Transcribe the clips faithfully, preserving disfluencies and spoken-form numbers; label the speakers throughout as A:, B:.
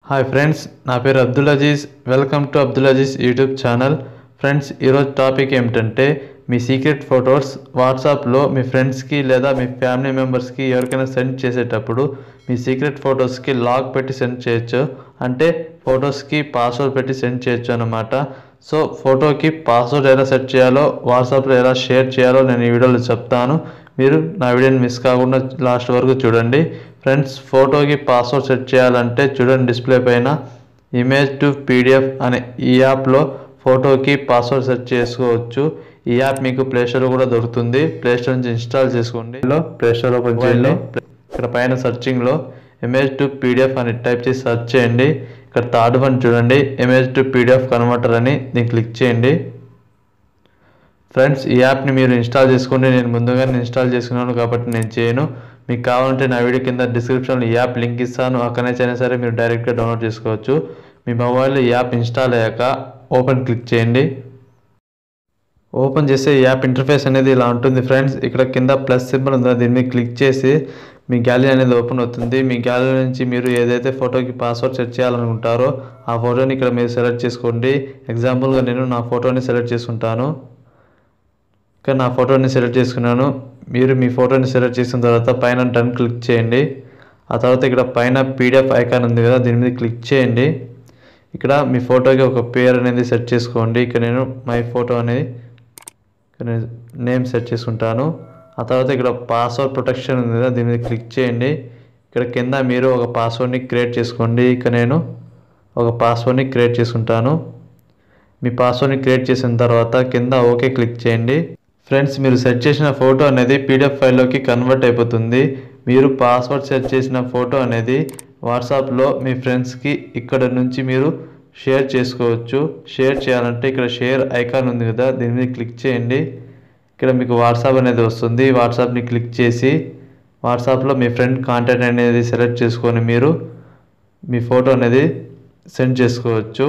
A: Hi friends, నా పేరు Abdul Aziz. Welcome to Abdul Aziz YouTube channel. Friends, ఈరోజు టాపిక్ ఏమిటంటే మీ సీక్రెట్ ఫొటోస్ వాట్సాప్లో మీ ఫ్రెండ్స్కి లేదా మీ ఫ్యామిలీ మెంబర్స్కి ఎవరికైనా సెండ్ చేసేటప్పుడు మీ సీక్రెట్ ఫొటోస్కి లాక్ పెట్టి సెండ్ చేయొచ్చు. అంటే ఫొటోస్కి పాస్వర్డ్ పెట్టి సెండ్ చేయొచ్చు అన్నమాట. సో ఫోటోకి పాస్వర్డ్ ఎలా సెట్ చేయాలో, వాట్సాప్లో ఎలా షేర్ చేయాలో నేను ఈ వీడియోలో చెప్తాను. మీరు నా వీడియోని మిస్ కాకుండా లాస్ట్ వరకు చూడండి. ఫ్రెండ్స్, ఫోటోకి పాస్వర్డ్ సెట్ చేయాలంటే చూడండి, డిస్ప్లే పైన ఇమేజ్ టు పీడిఎఫ్ అనే ఈ యాప్లో ఫోటోకి పాస్వర్డ్ సెట్ చేసుకోవచ్చు. ఈ యాప్ మీకు ప్లేస్టోర్లో కూడా దొరుకుతుంది. ప్లేస్టోర్ నుంచి ఇన్స్టాల్ చేసుకోండి. ప్లేస్టోర్ ఓపెన్ చేయండి. ఇక్కడ పైన సర్చింగ్లో ఇమేజ్ టు పీడిఎఫ్ అని టైప్ చేసి సెర్చ్ చేయండి. ఇక్కడ థర్డ్ వన్ చూడండి, ఇమేజ్ టు పీడిఎఫ్ కన్వర్టర్ అని, దీన్ని క్లిక్ చేయండి. ఫ్రెండ్స్, ఈ యాప్ని మీరు ఇన్స్టాల్ చేసుకోండి. నేను ముందుగానే ఇన్స్టాల్ చేసుకున్నాను కాబట్టి నేను చేయను. మీకు కావాలంటే నా వీడియో కింద డిస్క్రిప్షన్లో ఈ యాప్ లింక్ ఇస్తాను. అక్కడ నుంచి అయినా సరే మీరు డైరెక్ట్గా డౌన్లోడ్ చేసుకోవచ్చు. మీ మొబైల్లో ఈ యాప్ ఇన్స్టాల్ అయ్యాక ఓపెన్ క్లిక్ చేయండి. ఓపెన్ చేస్తే ఈ యాప్ ఇంటర్ఫేస్ అనేది ఇలా ఉంటుంది. ఫ్రెండ్స్, ఇక్కడ కింద ప్లస్ సింబల్ ఉందో దీన్ని క్లిక్ చేసి మీ గ్యాలరీ అనేది ఓపెన్ అవుతుంది. మీ గ్యాలరీ నుంచి మీరు ఏదైతే ఫోటోకి పాస్వర్డ్ సెట్ చేయాలనుకుంటారో ఆ ఫోటోని ఇక్కడ మీరు సెలెక్ట్ చేసుకోండి. ఎగ్జాంపుల్గా నేను నా ఫోటోని సెలెక్ట్ చేసుకుంటాను. ఇక్కడ నా ఫోటోని సెలెక్ట్ చేసుకున్నాను. మీరు మీ ఫోటోని సెలెక్ట్ చేసిన తర్వాత పైన డన్ క్లిక్ చేయండి. ఆ తర్వాత ఇక్కడ పైన పీడిఎఫ్ ఐకాన్ ఉంది కదా, దీని మీద క్లిక్ చేయండి. ఇక్కడ మీ ఫోటోకి ఒక పేరు అనేది సెట్ చేసుకోండి. ఇక్కడ నేను మై ఫోటో అనేది నేమ్ సెట్ చేసుకుంటాను. ఆ తర్వాత ఇక్కడ పాస్వర్డ్ ప్రొటెక్షన్ ఉంది కదా, దీని మీద క్లిక్ చేయండి. ఇక్కడ కింద మీరు ఒక పాస్వర్డ్ని క్రియేట్ చేసుకోండి. ఇక్కడ నేను ఒక పాస్వర్డ్ని క్రియేట్ చేసుకుంటాను. మీ పాస్వర్డ్ని క్రియేట్ చేసిన తర్వాత కింద ఓకే క్లిక్ చేయండి. ఫ్రెండ్స్, మీరు సెట్ చేసిన ఫోటో అనేది పీడిఎఫ్ ఫైల్లోకి కన్వర్ట్ అయిపోతుంది. మీరు పాస్వర్డ్ సెట్ చేసిన ఫోటో అనేది వాట్సాప్లో మీ ఫ్రెండ్స్కి ఇక్కడ నుంచి మీరు షేర్ చేసుకోవచ్చు. షేర్ చేయాలంటే ఇక్కడ షేర్ ఐకాన్ ఉంది కదా, దీని మీద క్లిక్ చేయండి. ఇక్కడ మీకు వాట్సాప్ అనేది వస్తుంది. వాట్సాప్ని క్లిక్ చేసి వాట్సాప్లో మీ ఫ్రెండ్ కాంటాక్ట్ అనేది సెలెక్ట్ చేసుకొని మీరు మీ ఫోటో అనేది సెండ్ చేసుకోవచ్చు.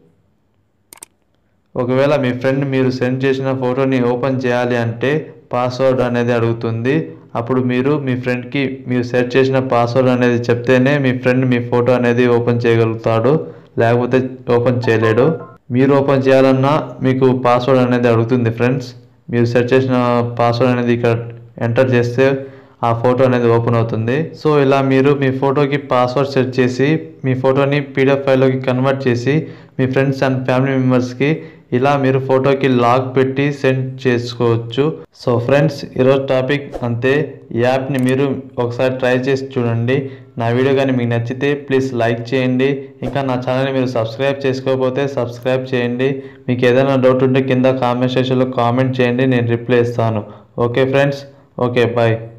A: ఒకవేళ మీ ఫ్రెండ్ మీరు సెండ్ చేసిన ఫోటోని ఓపెన్ చేయాలి అంటే పాస్వర్డ్ అనేది అడుగుతుంది. అప్పుడు మీరు మీ ఫ్రెండ్కి మీరు సెట్ చేసిన పాస్వర్డ్ అనేది చెప్తేనే మీ ఫ్రెండ్ మీ ఫోటో అనేది ఓపెన్ చేయగలుగుతాడు, లేకపోతే ఓపెన్ చేయలేడు. మీరు ఓపెన్ చేయాలన్నా మీకు పాస్వర్డ్ అనేది అడుగుతుంది. ఫ్రెండ్స్, మీరు సెట్ చేసిన పాస్వర్డ్ అనేది ఇక్కడ ఎంటర్ చేస్తే ఆ ఫోటో అనేది ఓపెన్ అవుతుంది. సో ఇలా మీరు మీ ఫోటోకి పాస్వర్డ్ సెట్ చేసి మీ ఫోటోని పీడిఎఫ్ ఫైల్లోకి కన్వర్ట్ చేసి మీ ఫ్రెండ్స్ అండ్ ఫ్యామిలీ మెంబర్స్కి ఇలా మీరు ఫోటోకి లాక్ పెట్టి సెండ్ చేసుకోవచ్చు. సో ఫ్రెండ్స్, ఈరోజు టాపిక్ అంతే. ఈ యాప్ని మీరు ఒకసారి ట్రై చేసి చూడండి. నా వీడియో కానీ మీకు నచ్చితే ప్లీజ్ లైక్ చేయండి. ఇంకా నా ఛానల్ని మీరు సబ్స్క్రైబ్ చేసుకోకపోతే సబ్స్క్రైబ్ చేయండి. మీకు ఏదైనా డౌట్ ఉంటే కింద కామెంట్ సెక్షన్లో కామెంట్ చేయండి, నేను రిప్లై ఇస్తాను. Okay friends, okay bye.